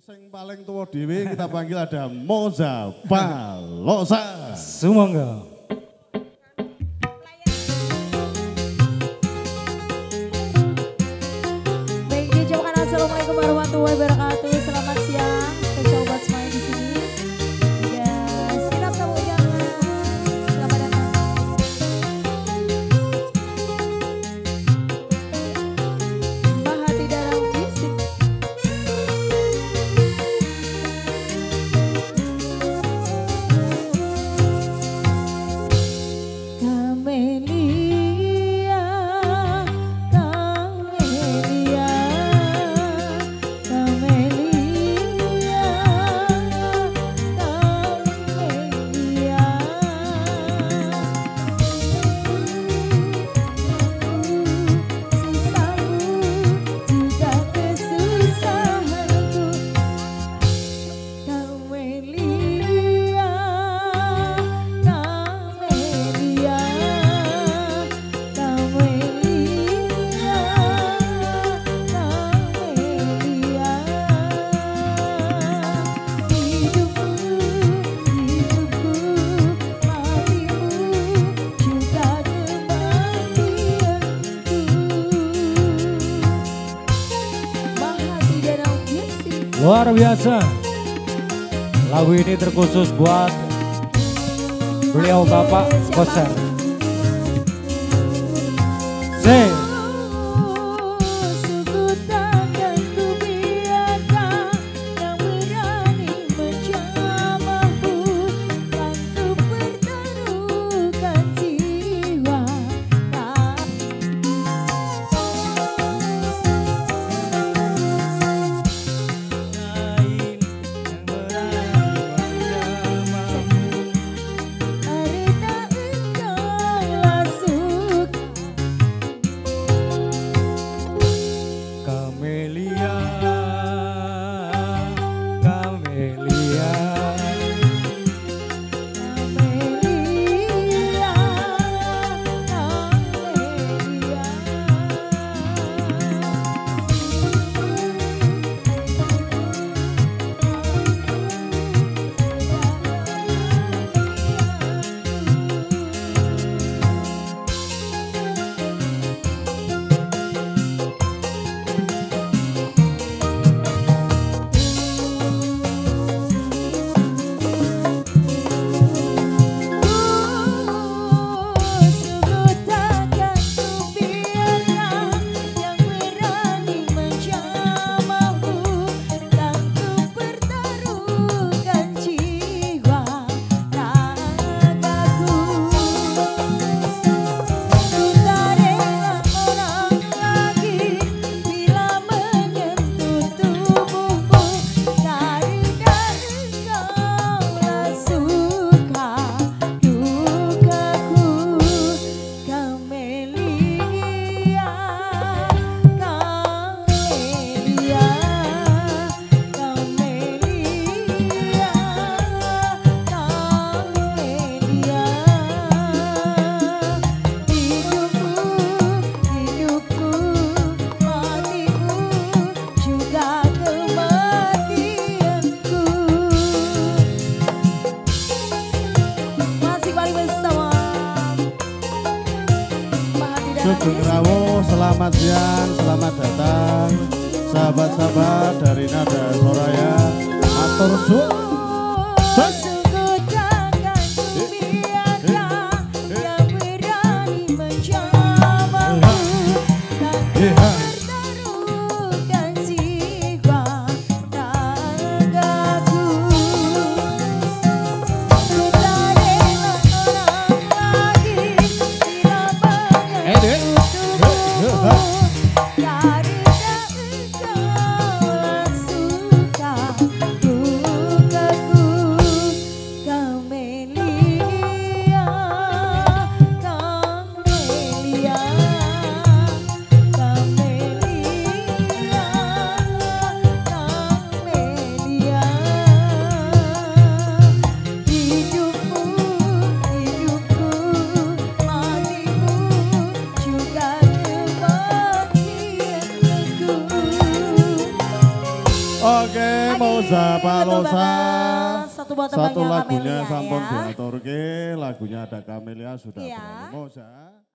Sing paling tua dewe kita panggil ada Moza Balosa. Sumangga. Baik, diucapkan assalamualaikum warahmatullahi wabarakatuh. Selamat siang, spesial buat semuanya di sini. Dan segenap tamu undangan, selamat datang. Mbah hati dalam fisik. Kamelia, Kamelia, Kamelia, Kamelia. Susahmu juga kesusahanku. Kamelia, Kamelia, Kamelia, Kamelia. Hidupku, hidupku, matimu, juga kematianku. Mahati Danau Gesing. Luar biasa. Lagu ini terkhusus buat beliau Bapak Koser. Suku takkan ku biarkan yang berani menjamahmu, kan ku pertaruhkan jiwa. Arena engkaulah suka. Kamelia, Kamelia. Kamelia, Kamelia. Suku takkan ku biarkan yang berani menjamahmu, kan ku pertaruhkan jiwa ragaku. Ku tak rela orang lagi bila menyentuh tubuhmu, karena engkaulah suka dukaku. Kamelia, Kamelia, Kamelia, Kamelia. Hidupku, matimu, juga kematianku. Masih paling bersama Mahati Dalam Sugeng Fisik. Rawo, selamat siang, selamat datang. Sahabat-sahabat dari Nada Soraya, atur suwun. Suku takkan ku biarkan yang berani menjamahmu, kan ku pertaruhkan jiwa ragaku. Ku tak rela orang lagi bila menyentuh tubuhmu, karena engkaulah suka dukaku. Moza Palosa. banget. Satu buat Satu tembangnya lagunya Camelia sampun ya. diaturke, lagunya ada Camelia sudah Iya. berani Moza.